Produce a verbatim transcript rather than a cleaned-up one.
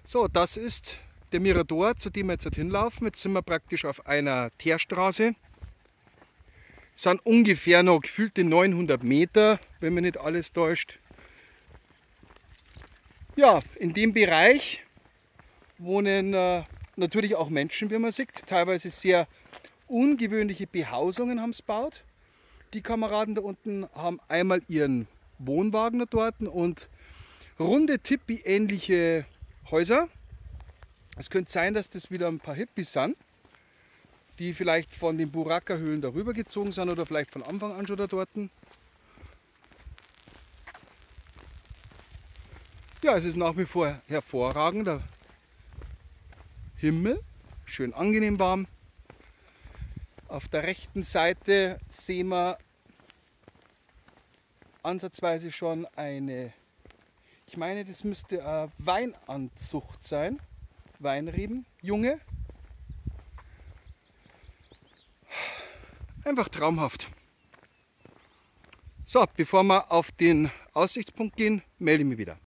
So, das ist der Mirador, zu dem wir jetzt hinlaufen. Jetzt sind wir praktisch auf einer Teerstraße. Es sind ungefähr noch gefühlte neunhundert Meter, wenn mich nicht alles täuscht. Ja, in dem Bereich wohnen äh, natürlich auch Menschen, wie man sieht. Teilweise sehr ungewöhnliche Behausungen haben sie gebaut. Die Kameraden da unten haben einmal ihren Wohnwagen da dort und runde, Tipi-ähnliche Häuser. Es könnte sein, dass das wieder ein paar Hippies sind, die vielleicht von den Buraka-Höhlen darüber gezogen sind oder vielleicht von Anfang an schon da dort. Ja, es ist nach wie vor hervorragender Himmel, schön angenehm warm. Auf der rechten Seite sehen wir ansatzweise schon eine, ich meine, das müsste eine Weinanzucht sein, Weinreben, Junge. Einfach traumhaft. So, bevor wir auf den Aussichtspunkt gehen, melde ich mich wieder.